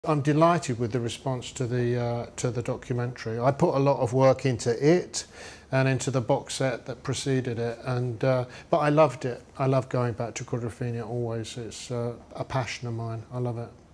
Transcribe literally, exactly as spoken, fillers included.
I'm delighted with the response to the uh, to the documentary. I put a lot of work into it and into the box set that preceded it, and uh, but I loved it. I love going back to Quadrophenia always. It's uh, a passion of mine. I love it.